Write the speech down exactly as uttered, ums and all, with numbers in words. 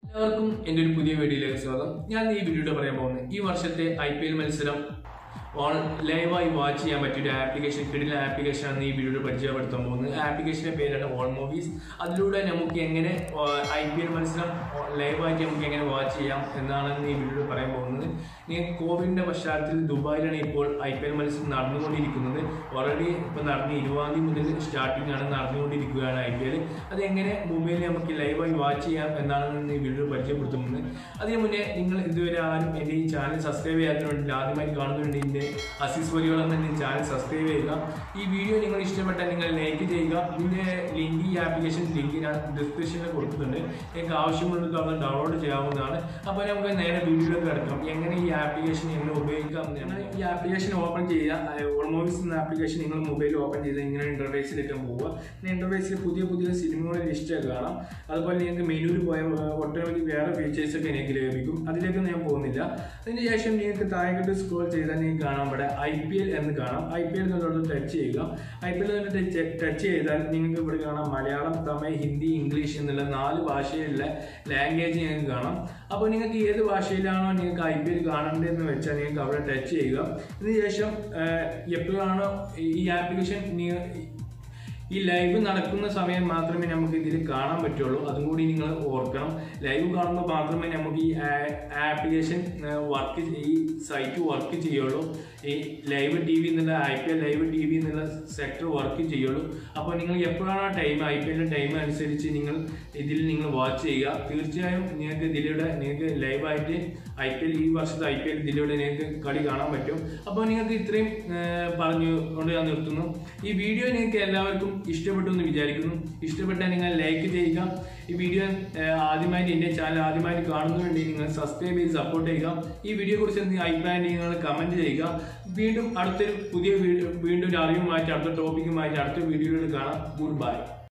എല്ലാവർക്കും എൻ്റെ ഒരു പുതിയ വീഡിയോയിലേക്ക് സ്വാഗതം. ഞാൻ ഈ വീഡിയോയുടെ പറയാൻ പോകുന്നത് ഈ വർഷത്തെ ഐ പി എൽ മത്സരം ഓൺ ലൈവായി വാച്ച് ചെയ്യാൻ പറ്റിയൊരു ആപ്ലിക്കേഷൻ കിടിലൻ ആപ്ലിക്കേഷനാണ് ഈ വീഡിയോയിൽ പരിചയപ്പെടുത്താൻ പോകുന്നത്. ആപ്ലിക്കേഷൻ്റെ പേരാണ് ഓൾ മൂവീസ്. അതിലൂടെ നമുക്ക് എങ്ങനെ ഐ പി എൽ മത്സരം ലൈവായിട്ട് നമുക്ക് എങ്ങനെ വാച്ച് ചെയ്യാം എന്നാണ് ഈ വീഡിയോയിൽ പറയാൻ പോകുന്നത്. നിങ്ങൾക്ക് കോവിഡിൻ്റെ പശ്ചാത്തലത്തിൽ ദുബായിലാണ് ഇപ്പോൾ ഐ പി എൽ മത്സരം നടന്നുകൊണ്ടിരിക്കുന്നത്. ഓൾറെഡി ഇപ്പോൾ നടന്ന് ഇരുപതാം തീയതി മുതൽ സ്റ്റാർട്ടിംഗ് ആണ്, നടന്നുകൊണ്ടിരിക്കുകയാണ് ഐ പി എൽ. അതെങ്ങനെ മൊബൈലിൽ നമുക്ക് ലൈവായി വാച്ച് ചെയ്യാം എന്നാണ് ഈ വീഡിയോ പരിചയപ്പെടുത്തുന്നത്. അതിന് മുന്നേ നിങ്ങൾ ഇതുവരെ ആരും എൻ്റെ ഈ ചാനൽ സബ്സ്ക്രൈബ് ചെയ്യാത്തതുകൊണ്ട് ആദ്യമായി കാണുന്നുണ്ടെങ്കിൽ അസീസ് വരിയോളം തന്നെ ചാനൽ സബ്സ്ക്രൈബ് ചെയ്യുക. ഈ വീഡിയോ നിങ്ങൾ ഇഷ്ടപ്പെട്ടാൽ നിങ്ങൾ ലൈക്ക് ചെയ്യുക. ഇതിൻ്റെ ലിങ്ക് ഈ ആപ്ലിക്കേഷൻ ലിങ്ക് ഞാൻ ഡിസ്ക്രിപ്ഷനിൽ കൊടുക്കുന്നുണ്ട്. നിങ്ങൾക്ക് ആവശ്യമുള്ളത് അവിടെ ഡൗൺലോഡ് ചെയ്യാവുന്നതാണ്. അപ്പോൾ നമുക്ക് നേരെ വീഡിയോയിലേക്ക് കിടക്കാം. എങ്ങനെ ഈ ആപ്ലിക്കേഷൻ എങ്ങനെ ഉപയോഗിക്കാം. നിങ്ങൾ ഈ ആപ്ലിക്കേഷൻ ഓപ്പൺ ചെയ്യുക. ഓൾ മൂവീസ് എന്ന ആപ്ലിക്കേഷൻ നിങ്ങൾ മൊബൈൽ ഓപ്പൺ ചെയ്ത് ഇങ്ങനെ ഇൻ്റർഫേസിലേക്ക് പോവുക. ഇൻ്റർഫേസിൽ പുതിയ പുതിയ സിനിമകളുടെ ലിസ്റ്റ് കാണാം. അതുപോലെ നിങ്ങൾക്ക് മെനുവിൽ പോയ ഒട്ടനവധി വേറെ ഫീച്ചേഴ്സൊക്കെ എനിക്ക് ലഭിക്കും. അതിലേക്ക് ഞാൻ പോകുന്നില്ല. അതിന് ശേഷം നിങ്ങൾക്ക് താഴോട്ട് സ്ക്രോൾ ചെയ്താൽ നിങ്ങൾക്ക് കാണാം ഇവിടെ ഐ പി എൽ എന്ന് കാണാം. ഐ പി എൽ എന്നുള്ളത് ടച്ച് ചെയ്യുക. ഐ പി എൽ എന്നിട്ട് ടച്ച് ചെയ്താൽ നിങ്ങൾക്ക് ഇവിടെ കാണാം മലയാളം, തമിഴ്, ഹിന്ദി, ഇംഗ്ലീഷ് എന്നുള്ള നാല് ഭാഷയിലുള്ള ലാംഗ്വേജ് നിങ്ങൾക്ക് കാണാം. അപ്പോൾ നിങ്ങൾക്ക് ഏത് ഭാഷയിലാണോ നിങ്ങൾക്ക് ഐ പി എൽ കാണേണ്ടതെന്ന് വെച്ചാൽ നിങ്ങൾക്ക് അവിടെ ടച്ച് ചെയ്യുക. ഇതിനുശേഷം എപ്പോഴാണോ ഈ ആപ്ലിക്കേഷൻ ഈ ലൈവ് നടക്കുന്ന സമയം മാത്രമേ നമുക്ക് ഇതിൽ കാണാൻ പറ്റുള്ളൂ. അതും കൂടി നിങ്ങൾ ഓർക്കണം. ലൈവ് കാണുമ്പോൾ മാത്രമേ നമുക്ക് ഈ ആപ്ലിക്കേഷൻ വർക്ക് ഈ സൈറ്റ് വർക്ക് ചെയ്യുള്ളൂ. ഈ ലൈവ് ടി വി എന്നുള്ള I P L live T V എന്നുള്ള സെക്ടർ വർക്ക് ചെയ്യുള്ളൂ. അപ്പോൾ നിങ്ങൾ എപ്പോഴാണോ ടൈം ഐ പി എല്ലിൻ്റെ ടൈം അനുസരിച്ച് നിങ്ങൾ ഇതിൽ നിങ്ങൾ വാച്ച് ചെയ്യുക. തീർച്ചയായും നിങ്ങൾക്ക് ഇതിലൂടെ നിങ്ങൾക്ക് ലൈവായിട്ട് ഐ പി എൽ ഈ വർഷത്തെ ഐ പി എൽ ഇതിലൂടെ നിങ്ങൾക്ക് കളി കാണാൻ പറ്റും. അപ്പോൾ നിങ്ങൾക്ക് ഇത്രയും പറഞ്ഞുകൊണ്ട് ഞാൻ നിർത്തുന്നു. ഈ വീഡിയോ നിങ്ങൾക്ക് എല്ലാവർക്കും ഇഷ്ടപ്പെട്ടു എന്ന് വിചാരിക്കുന്നു. ഇഷ്ടപ്പെട്ടാൽ നിങ്ങൾ ലൈക്ക് ചെയ്യുക. ഈ വീഡിയോ ആദ്യമായിട്ട് എൻ്റെ ചാനൽ ആദ്യമായിട്ട് കാണുന്നുണ്ടെങ്കിൽ നിങ്ങൾ സബ്സ്ക്രൈബ് ചെയ്ത് സപ്പോർട്ട് ചെയ്യുക. ഈ വീഡിയോയെ കുറിച്ച് എന്തെങ്കിലും അഭിപ്രായം നിങ്ങൾ കമൻറ്റ് ചെയ്യുക. വീണ്ടും അടുത്തൊരു പുതിയ വീണ്ടും ഒരു അറിവുമായിട്ട് അടുത്ത ടോപ്പിക്കുമായിട്ട് അടുത്ത വീഡിയോയിൽ കാണാം. Good by.